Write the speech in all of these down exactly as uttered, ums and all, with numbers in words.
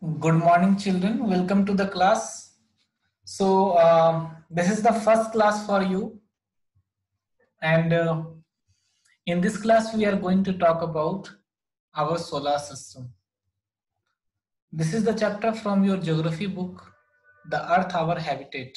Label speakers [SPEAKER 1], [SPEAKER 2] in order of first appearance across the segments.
[SPEAKER 1] Good morning, children. Welcome to the class. So, uh, this is the first class for you. And uh, in this class, we are going to talk about our solar system. This is the chapter from your geography book, The Earth, Our Habitat.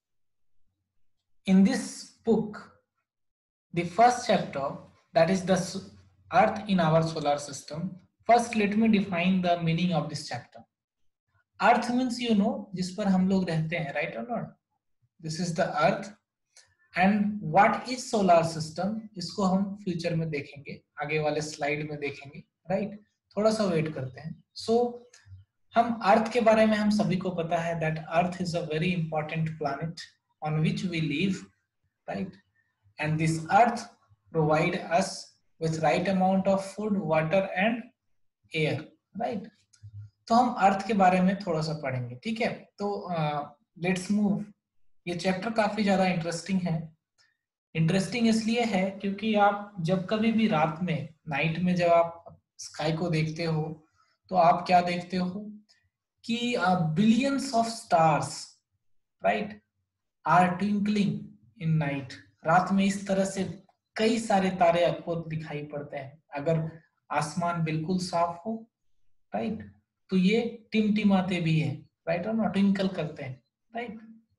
[SPEAKER 1] In this book, the first chapter, that is the Earth in our solar system. First, let me define the meaning of this chapter. Earth means, you know, जिस पर हम लोग रहते हैं, right or not? This is the Earth. And what is solar system, इसको हम future में देखेंगे, आगे वाले स्लाइड में देखेंगे, राइट right? थोड़ा सा वेट करते हैं. सो so, हम अर्थ के बारे में हम सभी को पता है that earth is a very important planet on which we live, right, and this earth provide us with right amount of food, water and air, right. तो हम अर्थ के बारे में थोड़ा सा पढ़ेंगे, ठीक है. तो लेट्स uh, मूव. ये चैप्टर काफी ज्यादा इंटरेस्टिंग है. इंटरेस्टिंग इसलिए है क्योंकि आप जब कभी भी रात में, नाइट में जब आप स्काई को देखते हो तो आप क्या देखते हो कि billions of stars, right, are twinkling in night. रात में इस तरह से कई सारे तारे आपको दिखाई पड़ते हैं. अगर आसमान बिल्कुल साफ हो, राइट, तो ये टिमटिमाते भी है, राइट, और ट्विंकल करते हैं, राइट.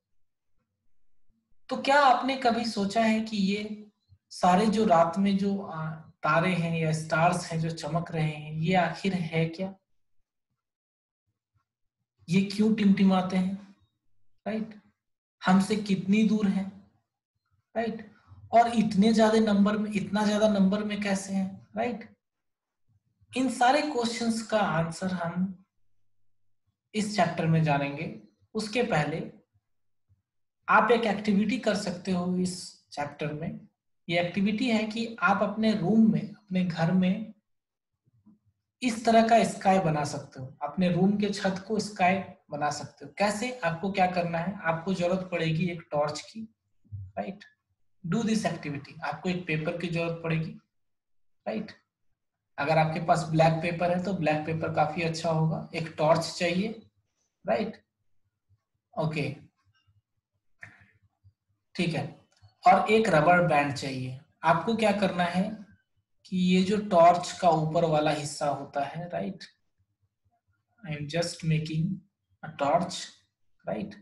[SPEAKER 1] तो क्या आपने कभी सोचा है कि ये सारे जो रात में जो तारे हैं या स्टार्स हैं जो चमक रहे हैं, ये आखिर है क्या? ये क्यों टिमटिमाते हैं, राइट? हमसे कितनी दूर है, राइट? और इतने ज्यादा नंबर में, इतना ज्यादा नंबर में कैसे हैं, राइट? इन सारे क्वेश्चंस का आंसर हम इस चैप्टर में जानेंगे. उसके पहले आप एक एक्टिविटी कर सकते हो इस चैप्टर में. ये एक्टिविटी है कि आप अपने रूम में, अपने घर में इस तरह का स्काई बना सकते हो. अपने रूम के छत को स्काई बना सकते हो. कैसे? आपको क्या करना है, आपको जरूरत पड़ेगी एक टॉर्च की, राइट. Do this activity. आपको एक पेपर की जरूरत पड़ेगी, राइट. अगर आपके पास ब्लैक पेपर है तो ब्लैक पेपर काफी अच्छा होगा. एक टॉर्च चाहिए, राइट, ओके, ठीक है. और एक रबर बैंड चाहिए. आपको क्या करना है कि ये जो टॉर्च का ऊपर वाला हिस्सा होता है, right, I am just making a torch, right.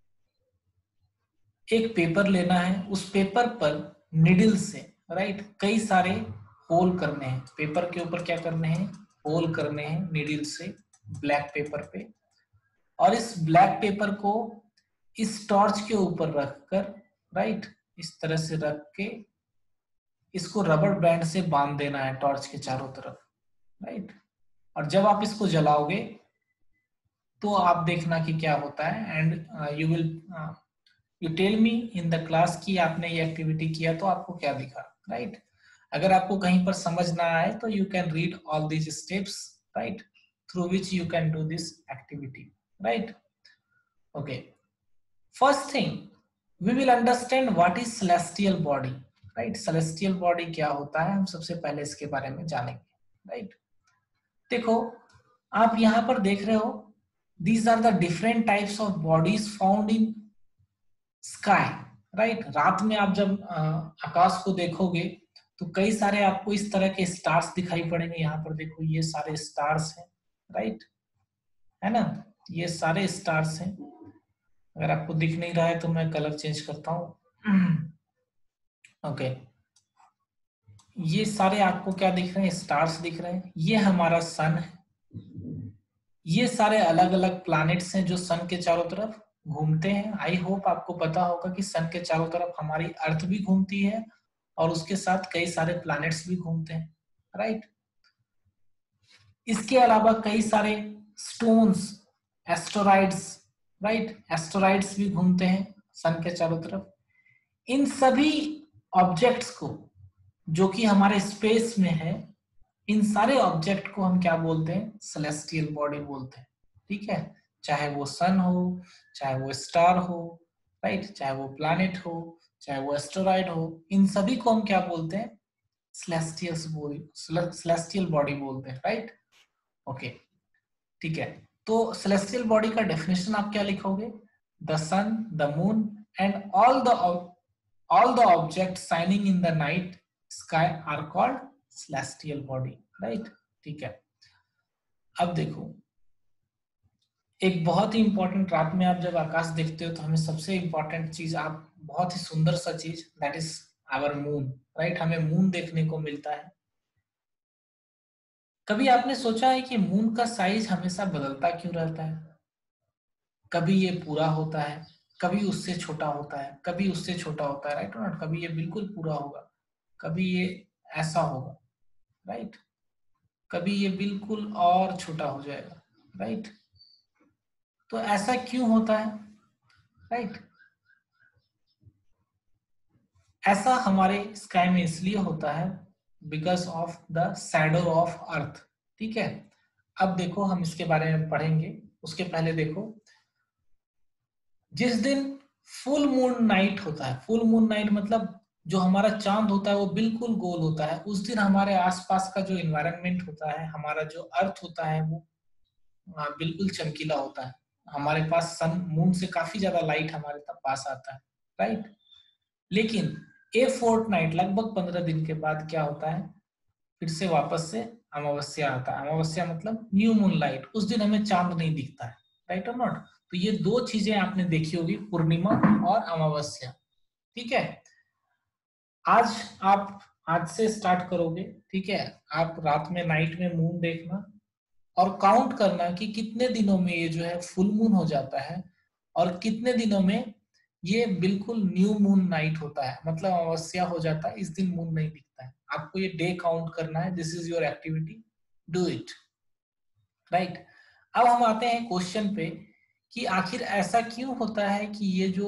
[SPEAKER 1] एक पेपर लेना है. उस पेपर पर निडल से, राइट, कई सारे होल करने हैं. पेपर के ऊपर क्या करने हैं, होल करने हैं निडल से, ब्लैक पेपर पे. और इस ब्लैक पेपर को इस टॉर्च के ऊपर रखकर, राइट, इस तरह से रख के इसको रबर बैंड से बांध देना है टॉर्च के चारों तरफ, राइट. और जब आप इसको जलाओगे तो आप देखना कि क्या होता है. And you will you tell me in the class कि आपने ये एक्टिविटी किया तो आपको क्या दिखा, राइट. अगर आपको कहीं पर समझ ना आए तो you can read all these steps, right, through which you can do this activity, right. Okay, first thing we will understand what is celestial body, right. Celestial body क्या होता है, हम सबसे पहले इसके बारे में जानेंगे, राइट. देखो, आप यहां पर देख रहे हो, these are the different types of bodies found in sky, right. रात में आप जब आकाश को देखोगे तो कई सारे आपको इस तरह के स्टार्स दिखाई पड़ेंगे. यहाँ पर देखो, ये सारे स्टार्स हैं, राइट, है ना, ये सारे स्टार्स हैं. अगर आपको दिख नहीं रहा है तो मैं कलर चेंज करता हूँ. ओके, ये सारे आपको क्या दिख रहे हैं, स्टार्स दिख रहे हैं. ये हमारा सन है. ये सारे अलग अलग प्लैनेट्स हैं जो सन के चारों तरफ घूमते हैं. आई होप आपको पता होगा कि सन के चारों तरफ हमारी अर्थ भी घूमती है और उसके साथ कई सारे प्लैनेट्स भी घूमते हैं, राइट. इसके अलावा कई सारे स्टोन्स, एस्टेरॉइड्स, राइट, एस्टेरॉइड्स भी घूमते हैं सन के चारों तरफ. इन सभी ऑब्जेक्ट्स को जो कि हमारे स्पेस में है, इन सारे ऑब्जेक्ट को हम क्या बोलते हैं, सेलेस्टियल बॉडी बोलते हैं, ठीक है. चाहे वो सन हो, चाहे वो स्टार हो, राइट, चाहे वो प्लैनेट हो, चाहे वो एस्टेरॉइड हो, इन सभी को हम क्या बोलते हैं, सेलेस्टियल बॉडी, सेलेस्टियल बॉडी बोलते हैं, राइट. ओके, ठीक है. तो सेलेस्टियल बॉडी का डेफिनेशन आप क्या लिखोगे? The sun, the moon and all the all the object shining in the night sky are called celestial body, right? ठीक है, अब देखो एक बहुत ही इंपॉर्टेंट, रात में आप जब आकाश देखते हो तो हमें सबसे इंपॉर्टेंट चीज, आप बहुत ही सुंदर सा चीज, that is our moon, right? हमें मून देखने को मिलता है। कभी आपने सोचा है कि मून का साइज हमेशा बदलता क्यों रहता है? कभी ये पूरा होता है, कभी उससे छोटा होता है, कभी उससे छोटा होता है, राइट और नॉट? कभी ये बिल्कुल पूरा होगा, कभी ये ऐसा होगा, राइट? कभी ये बिल्कुल और छोटा हो जाएगा, राइट? तो ऐसा क्यों होता है, राइट? ऐसा हमारे स्काई में इसलिए होता है because of the shadow of earth, ठीक है? अब देखो हम इसके बारे में पढ़ेंगे, उसके पहले देखो, जिस दिन फुल मून नाइट होता है, फुल मून नाइट मतलब जो हमारा चांद होता है वो बिल्कुल गोल होता है, उस दिन हमारे आसपास का जो एनवायरनमेंट होता है, हमारा जो अर्थ होता है वो आ, बिल्कुल चमकीला होता है। हमारे पास सन मून से काफी ज्यादा लाइट हमारे पास आता है, राइट? लेकिन ए फोर्ट नाइट, लगभग पंद्रह दिन के बाद क्या होता है, फिर से वापस से अमावस्या आता है। अमावस्या मतलब न्यू मून लाइट, उस दिन हमें चांद नहीं दिखता है, राइट और नॉट? तो ये दो चीजें आपने देखी होगी, पूर्णिमा और अमावस्या, ठीक है? आज आप आज से स्टार्ट करोगे, ठीक है? आप रात में, नाइट में मून देखना और काउंट करना कि कितने दिनों में ये जो है फुल मून हो जाता है और कितने दिनों में ये बिल्कुल न्यू मून नाइट होता है, मतलब अमावस्या हो जाता है, इस दिन मून नहीं दिखता है। आपको ये डे काउंट करना है, this is your activity, do it, right? अब हम आते हैं क्वेश्चन पे कि आखिर ऐसा क्यों होता है कि ये जो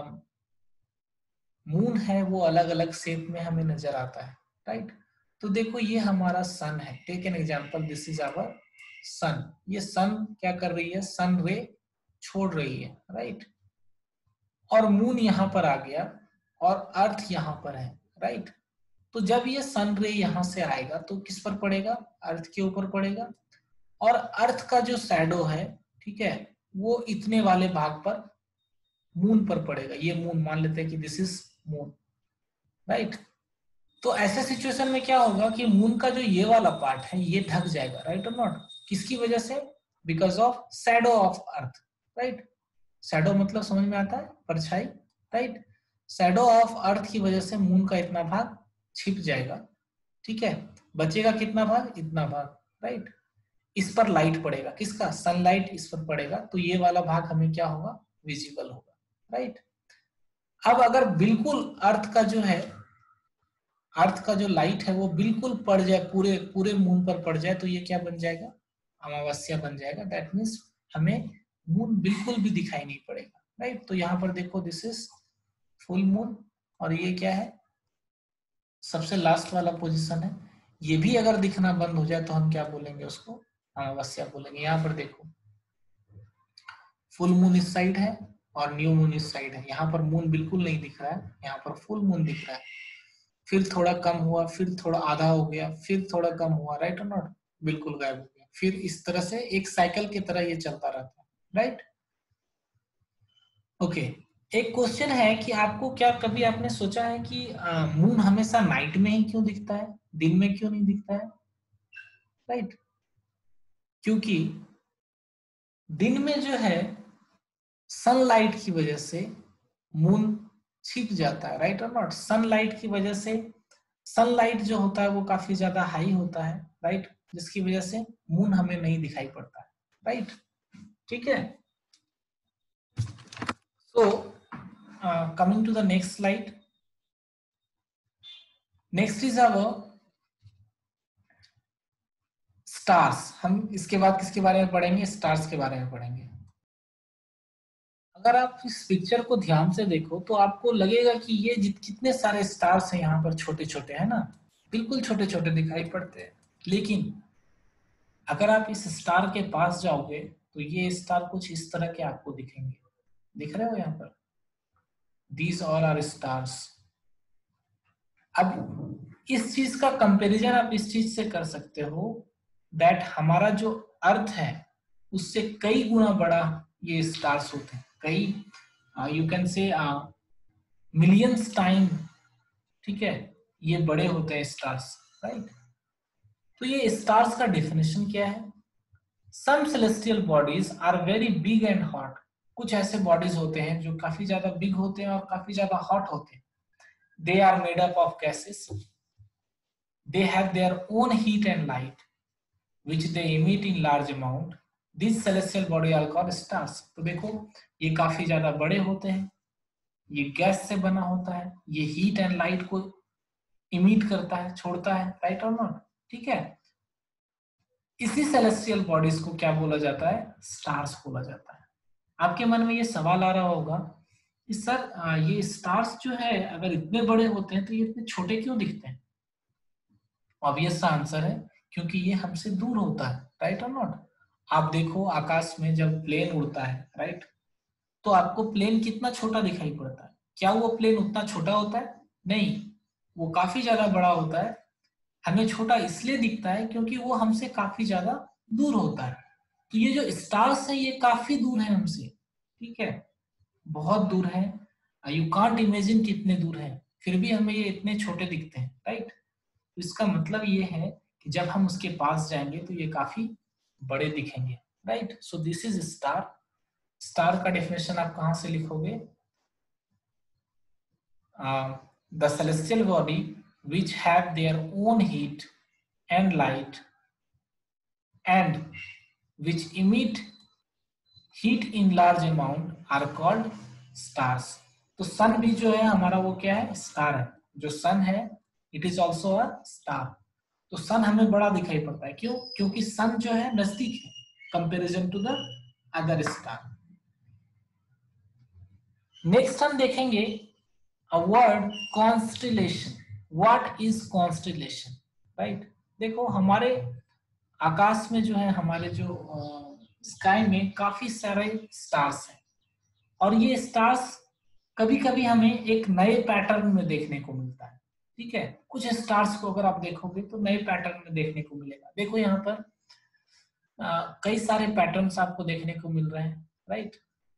[SPEAKER 1] मून है वो अलग अलग शेप में हमें नजर आता है, राइट? तो देखो ये हमारा सन है, take an example, this is our sun. ये सन क्या कर रही है, सन रे छोड़ रही है, राइट? और मून यहां पर आ गया और अर्थ यहां पर है, राइट? तो जब ये सन रे यहां से आएगा तो किस पर पड़ेगा, अर्थ के ऊपर पड़ेगा, और अर्थ का जो शैडो है, ठीक है, वो इतने वाले भाग पर मून पर पड़ेगा। ये मून मान लेते हैं कि दिस इज मून, राइट? तो ऐसे सिचुएशन में क्या होगा कि मून का जो ये वाला पार्ट है ये ढक जाएगा, राइट और नॉट? किसकी वजह से? Because of shadow of earth, right? Shadow मतलब समझ में आता है, परछाई, राइट? शैडो ऑफ अर्थ की वजह से मून का इतना भाग छिप जाएगा, ठीक है? बचेगा कितना भाग, इतना भाग, राइट? इस पर लाइट पड़ेगा, किसका, सनलाइट इस पर पड़ेगा, तो ये वाला भाग हमें क्या होगा, विजिबल होगा, राइट? अब अगर बिल्कुल अर्थ का जो है, अर्थ का जो लाइट है वो बिल्कुल पड़ जाए, पूरे पूरे मून पर पड़ जाए, तो ये क्या बन जाएगा, अमावस्या बन जाएगा। दैट मीन्स हमें मून बिल्कुल भी दिखाई नहीं पड़ेगा, राइट? तो यहाँ पर देखो, दिस इज फुल मून और ये क्या है, सबसे लास्ट वाला पोजीशन है। ये भी अगर दिखना बंद हो जाए तो हम क्या बोलेंगे, उसको अमावस्या बोलेंगे। यहाँ पर देखो, फुल मून इस साइड है और न्यू मून इस साइड है। यहाँ पर मून बिल्कुल नहीं दिख रहा है, यहाँ पर फुल मून दिख रहा है, फिर थोड़ा कम हुआ, फिर थोड़ा आधा हो गया, फिर थोड़ा कम हुआ, राइट और नॉट? बिल्कुल गायब हो गया। फिर इस तरह से एक साइकिल की तरह ये चलता रहता है, राइट? ओके, एक क्वेश्चन है कि आपको क्या कभी आपने सोचा है कि मून हमेशा नाइट में ही क्यों दिखता है, दिन में क्यों नहीं दिखता है, राइट? क्योंकि दिन में जो है सनलाइट की वजह से मून छिप जाता है, राइट और नॉट? सनलाइट की वजह से, सनलाइट जो होता है वो काफी ज्यादा हाई होता है, राइट? जिसकी वजह से मून हमें नहीं दिखाई पड़ता है, राइट? ठीक है, so coming to the next slide, next is our stars. हम इसके बाद किसके बारे में पढ़ेंगे, स्टार्स के बारे में पढ़ेंगे। अगर आप इस पिक्चर को ध्यान से देखो तो आपको लगेगा कि ये कितने सारे स्टार्स हैं यहाँ पर, छोटे छोटे, है ना, बिल्कुल छोटे छोटे दिखाई पड़ते हैं। लेकिन अगर आप इस स्टार के पास जाओगे तो ये स्टार कुछ इस तरह के आपको दिखेंगे, दिख रहे हो यहाँ पर, दीज ऑल आर स्टार्स। अब इस चीज का कंपैरिजन आप इस चीज से कर सकते हो, दैट हमारा जो अर्थ है, उससे कई गुना बड़ा ये स्टार्स होते हैं, कई you can say millions time, ठीक है, ये बड़े होते हैं स्टार्स, राइट। तो ये स्टार्स का डेफिनेशन क्या है? Some celestial bodies are very big and hot. कुछ ऐसे बॉडीज होते हैं जो काफी ज्यादा बिग होते हैं और काफी ज्यादा हॉट होते हैं। They are made up of gases, they have their own heat and light which they emit in large amount. These celestial body are called stars. तो देखो ये काफी ज्यादा बड़े होते हैं, ये गैस से बना होता है, ये हीट एंड लाइट को इमिट करता है, छोड़ता है, राइट और नॉट, ठीक है। इसी सेलेस्टियल बॉडीज को क्या बोला जाता है? स्टार्स बोला जाता है। आपके मन में ये सवाल आ रहा होगा कि सर ये स्टार्स जो है अगर इतने बड़े होते हैं तो ये इतने छोटे क्यों दिखते हैं? ऑब्वियस सा आंसर है क्योंकि ये हमसे दूर होता है, राइट और नॉट। आप देखो आकाश में जब प्लेन उड़ता है, राइट, तो आपको प्लेन कितना छोटा दिखाई पड़ता है। क्या वो प्लेन उतना छोटा होता है? नहीं, वो काफी ज्यादा बड़ा होता है। हमें छोटा इसलिए दिखता है क्योंकि वो हमसे काफी ज्यादा दूर होता है। तो ये जो स्टार्स है ये काफी दूर है हमसे, ठीक है, बहुत दूर है। यू कांट इमेजिन कितने दूर है, फिर भी हमें ये इतने छोटे दिखते हैं, राइट। तो इसका मतलब ये है कि जब हम उसके पास जाएंगे तो ये काफी बड़े दिखेंगे, right. So this is star. Star का डेफिनेशन आप कहां से लिखोगे? The celestial body which have their own heat and light and which emit heat in large amount are called stars. तो सन भी जो है हमारा वो क्या है? स्टार है। जो सन है it is also a star. तो सन हमें बड़ा दिखाई पड़ता है, क्यों? क्योंकि सन जो है नजदीक है comparison to the other star. Next हम देखेंगे a word constellation. What is constellation, right. देखो हमारे आकाश में जो है, हमारे जो स्काई में काफी सारे स्टार्स हैं और ये स्टार्स कभी कभी हमें एक नए पैटर्न में देखने को मिलता है, ठीक है। कुछ स्टार्स को अगर आप देखोगे तो नए पैटर्न में देखने को मिलेगा। देखो यहाँ पर आ, कई सारे पैटर्न्स आपको देखने को मिल रहे हैं, राइट।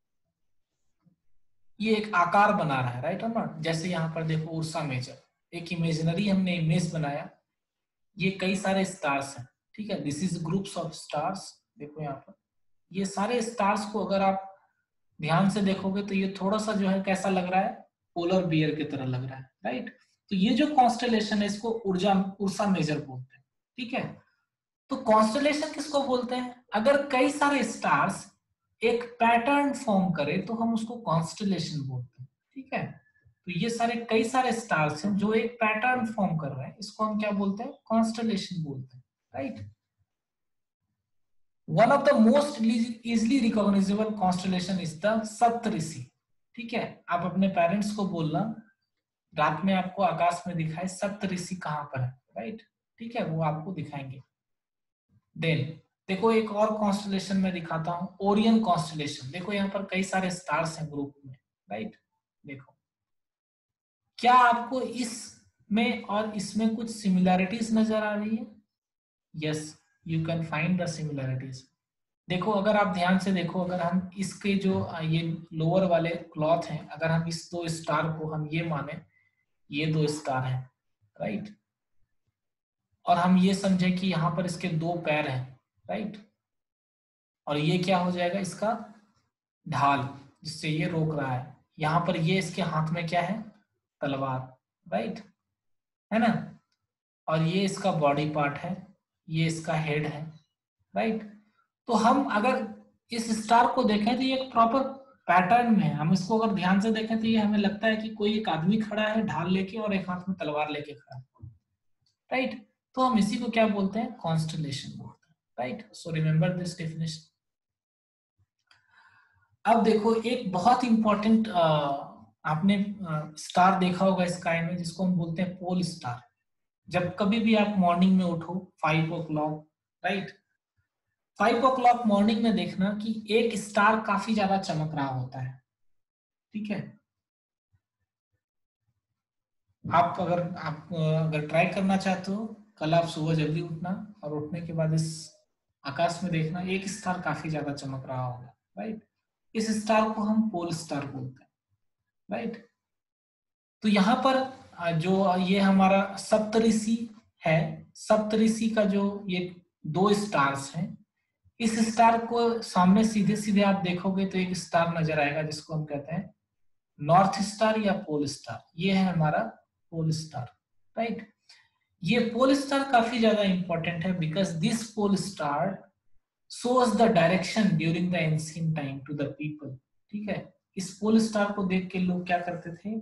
[SPEAKER 1] ये एक आकार बना रहा है, राइट और नॉट। जैसे यहाँ पर देखो उर्सा मेजर, एक इमेजिनरी हमने इमेज बनाया, ये कई सारे स्टार्स हैं, ठीक है। This is groups of stars. देखो यहाँ पर ये सारे स्टार्स को अगर आप ध्यान से देखोगे तो ये थोड़ा सा जो है कैसा लग रहा है? पोलर बियर की तरह लग रहा है, राइट। तो ये जो कॉन्स्टेलेशन है इसको ऊर्जा उर्सा मेजर बोलते हैं, ठीक है। तो कॉन्स्टेलेशन किसको बोलते हैं? अगर कई सारे स्टार्स एक पैटर्न फॉर्म करे तो हम उसको कॉन्स्टेलेशन बोलते हैं, ठीक है। तो ये सारे कई सारे स्टार्स हैं जो एक पैटर्न फॉर्म कर रहे हैं, इसको हम क्या बोलते हैं? कॉन्स्टेलेशन बोलते हैं, right. One of the most easily recognizable constellation is the Saptarishi, ठीक है। आप अपने पेरेंट्स को बोलना रात में आपको आकाश में दिखाए सप्तऋषि कहां पर है, राइट, ठीक है, वो आपको दिखाएंगे। देन देखो एक और कॉन्स्टेलेशन में दिखाता हूं, ओरियन कॉन्स्टेलेशन। देखो यहाँ पर कई सारे स्टार्स हैं ग्रुप में, राइट। देखो क्या आपको इसमें और इसमें कुछ सिमिलैरिटीज नजर आ रही है? Yes, you can find the similarities. देखो अगर आप ध्यान से देखो, अगर हम इसके जो ये लोअर वाले क्लॉथ हैं, अगर हम इस दो स्टार को हम ये माने ये दो स्टार हैं, राइट, और हम ये समझे कि यहाँ पर इसके दो पैर हैं, राइट, और ये क्या हो जाएगा? इसका ढाल, जिससे ये रोक रहा है। यहाँ पर ये इसके हाथ में क्या है? तलवार, राइट, है ना। और ये इसका बॉडी पार्ट है, ये इसका हेड है, राइट। तो हम अगर इस स्टार को देखें तो ये एक प्रॉपर पैटर्न में है। हम इसको अगर ध्यान से देखें तो ये हमें लगता है कि कोई एक आदमी खड़ा है ढाल लेके और एक हाथ में तलवार लेके खड़ा है, राइट। तो हम इसी को क्या बोलते हैं? कॉन्स्टेलेशन बोलते हैं, right. So remember this definition. अब देखो एक बहुत इंपॉर्टेंट आपने स्टार देखा होगा स्काई में जिसको हम बोलते हैं पोल स्टार। जब कभी भी आप मॉर्निंग में उठो five o'clock, right, five o'clock morning में देखना कि एक स्टार काफी ज्यादा चमक रहा होता है, ठीक है। आप अगर आप अगर ट्राई करना चाहते हो, कल आप सुबह जल्दी उठना और उठने के बाद इस आकाश में देखना एक स्टार काफी ज्यादा चमक रहा होगा, राइट। इस स्टार को हम पोल स्टार बोलते हैं, राइट। तो यहाँ पर जो ये हमारा सप्तऋषि है, सप्तऋषि का जो ये दो स्टार्स हैं, इस स्टार को सामने सीधे सीधे आप देखोगे तो एक स्टार नजर आएगा जिसको हम कहते हैं नॉर्थ स्टार या पोल स्टार। ये है हमारा पोल स्टार, राइट। ये पोल स्टार काफी ज्यादा इंपॉर्टेंट है because this pole star shows the direction during the ancient time to the people, ठीक है। इस पोल स्टार को देख के लोग क्या करते थे,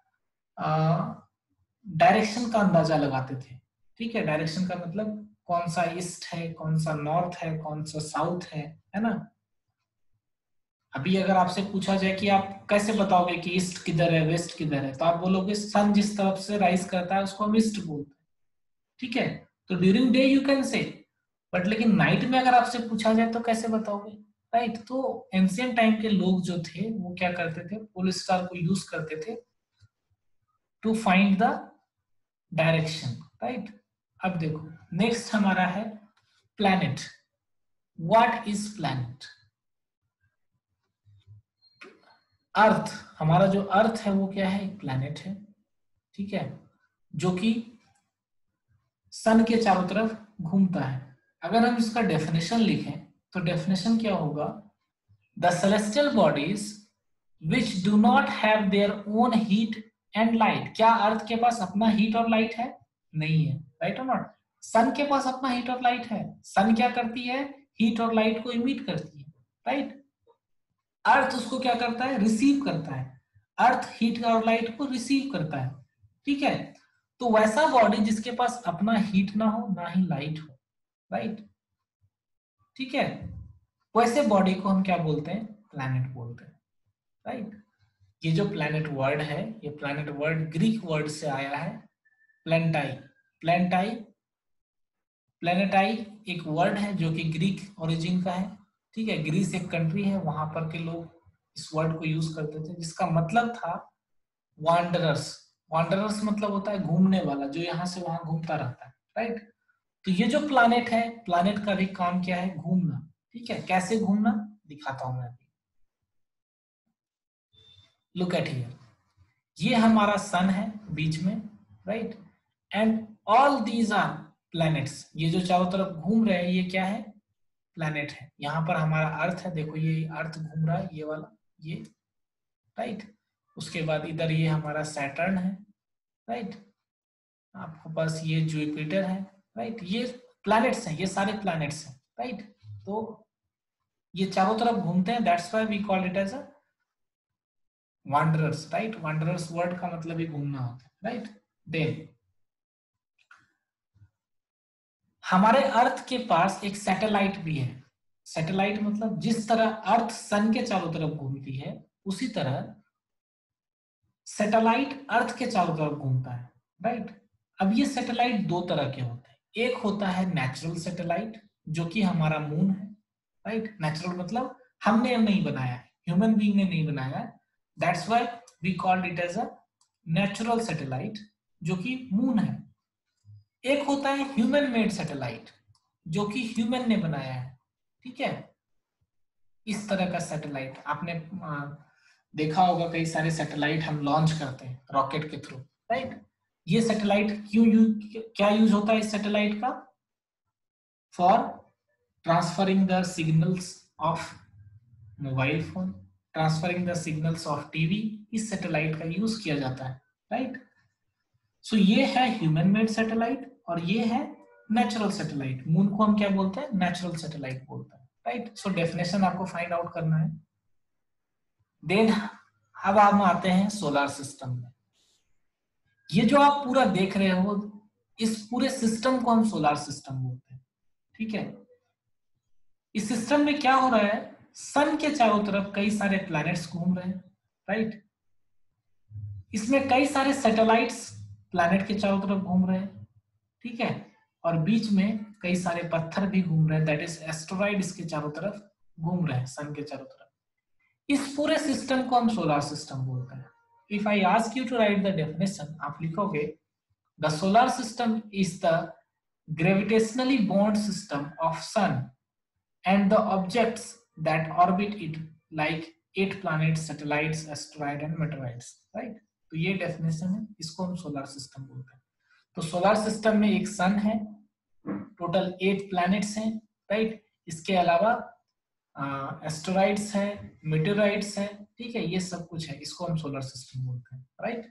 [SPEAKER 1] डायरेक्शन का अंदाजा लगाते थे, ठीक है। डायरेक्शन का मतलब कौन सा ईस्ट है, कौन सा नॉर्थ है, कौन सा साउथ है, है ना। अभी अगर आपसे पूछा जाए कि आप कैसे बताओगे कि ईस्ट किधर है, वेस्ट किधर है, तो आप बोलोगे सन जिस तरफ से राइज करता है उसको हम ईस्ट बोलते हैं, ठीक है। तो during day you can say, but लेकिन नाइट में अगर आपसे पूछा जाए तो कैसे बताओगे, राइट। तो एंशिएंट टाइम के लोग जो थे वो क्या करते थे, पोल स्टार को यूज करते थे to find the direction, right. अब देखो नेक्स्ट हमारा है planet. What is planet? Earth, हमारा जो अर्थ है वो क्या है, एक प्लैनेट है, ठीक है, जो कि सन के चारों तरफ घूमता है। अगर हम इसका डेफिनेशन लिखें तो डेफिनेशन क्या होगा, the celestial bodies which do not have their own heat and light. क्या अर्थ के पास अपना हीट और लाइट है? नहीं है, राइट और नॉट। सन के पास अपना हीट और लाइट है। सन क्या करती है, हीट और लाइट को इमिट करती है, राइट। अर्थ उसको क्या करता है, रिसीव करता है। अर्थ हीट और लाइट को रिसीव करता है, ठीक है। तो वैसा बॉडी जिसके पास अपना हीट ना हो ना ही लाइट हो, राइट, ठीक है, वैसे बॉडी को हम क्या बोलते हैं, प्लैनेट बोलते हैं, राइट। ये जो प्लैनेट वर्ड है, ये प्लैनेट वर्ड ग्रीक वर्ड से आया है, प्लेंटाई। प्लेंटाई प्लेनेटाई एक वर्ड है जो कि ग्रीक ओरिजिन का है, ठीक है। ग्रीस एक कंट्री है, वहां पर के लोग इस वर्ड को यूज करते थे, जिसका मतलब था वांडरर्स। वांडरर्स मतलब होता है घूमने वाला, जो यहाँ से वहां घूमता रहता है, राइट। तो ये जो प्लैनेट है, प्लैनेट का भी काम क्या है, घूमना, ठीक है। कैसे घूमना दिखाता हूं मैं अभी। लुक एट हियर, ये हमारा सन है बीच में, right, and all these are planets. ये जो चारों तरफ घूम रहे हैं ये क्या है, प्लैनेट है। यहाँ पर हमारा अर्थ है, देखो ये अर्थ घूम रहा है, ये वाला, ये, राइट। उसके बाद इधर ये हमारा सैटर्न है, राइट। आपके पास ये जुपिटर है, राइट। ये प्लैनेट्स हैं, ये सारे प्लैनेट्स हैं, राइट। तो ये चारों तरफ घूमते हैं, that's why we call it as a wanderers, right. Wanderers word का मतलब ही घूमना होता है, राइट। देन हमारे अर्थ के पास एक सैटेलाइट भी है। सैटेलाइट मतलब जिस तरह अर्थ सन के चारों तरफ घूमती है, उसी तरह सैटेलाइट अर्थ के चारों तरफ घूमता है, राइट। अब ये सैटेलाइट दो तरह के होते हैं। एक होता है नेचुरल सैटेलाइट, जो कि हमारा मून है, राइट। नेचुरल मतलब हमने नहीं बनाया है, ह्यूमन बीइंग ने नहीं बनाया है, that's why we called it as a natural satellite, जो कि मून है। एक होता है ह्यूमन मेड सैटेलाइट, जो कि ह्यूमन ने बनाया है, ठीक है। इस तरह का सैटेलाइट आपने आ, देखा होगा, कई सारे सैटेलाइट हम लॉन्च करते हैं रॉकेट के थ्रू, राइट। ये सैटेलाइट क्यों यूज, क्या यूज होता है इस सैटेलाइट का, for transferring the signals of mobile phone, transferring the signals of TV, इस सैटेलाइट का यूज किया जाता है, राइट। सो ये है ह्यूमन मेड सैटेलाइट और ये है नेचुरल सैटेलाइट। मून को हम क्या बोलते हैं, नेचुरल सैटेलाइट बोलते हैं, राइट। सो डेफिनेशन आपको फाइंड आउट करना है। देन अब हम आते हैं सोलर सिस्टम में। ये जो आप पूरा देख रहे हो, इस पूरे सिस्टम को हम सोलर सिस्टम बोलते हैं, ठीक है। इस सिस्टम में क्या हो रहा है, सन के चारों तरफ कई सारे प्लैनेट्स घूम रहे हैं, राइट। इसमें कई सारे सैटेलाइट्स प्लैनेट के चारों तरफ घूम रहे हैं, ठीक है। और बीच में कई सारे पत्थर भी घूम रहे हैं, दैट इज एस्टेरॉइड, इसके चारों तरफ घूम रहे हैं सन के चारों तरफ। इस पूरे सिस्टम को हम सोलर सिस्टम बोलते हैं। If I ask you to write the definition, आप लिखोगे the solar system is the gravitationally bound system of sun and the objects that orbit it like eight planets, satellites, asteroid and meteorites, right? तो ये definition है, इसको हम solar system बोलते हैं। तो सोलर सिस्टम में एक सन है, टोटल एट प्लैनेट्स हैं, राइट? इसके अलावा एस्टेरॉइड्स है, मेटेराइट्स है, ठीक है, ये सब कुछ है, इसको हम सोलर सिस्टम बोलते हैं, राइट?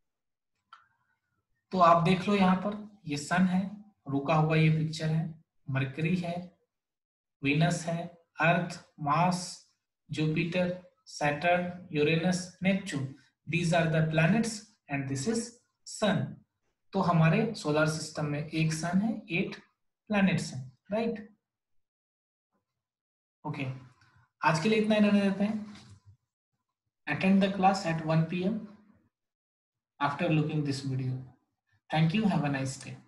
[SPEAKER 1] तो आप देख लो यहाँ पर, ये सन है, रुका हुआ ये पिक्चर है, मरकरी है, वीनस है, Earth, Mars, Jupiter, Saturn, Uranus, Neptune, these are the planets and this is sun. तो हमारे सोलर सिस्टम में एक सन है, एट प्लैनेट्स हैं, राइट? Okay okay. आज के लिए इतना ही रहने देते हैं। Attend the class at one P M after looking this video. Thank you, have a nice day.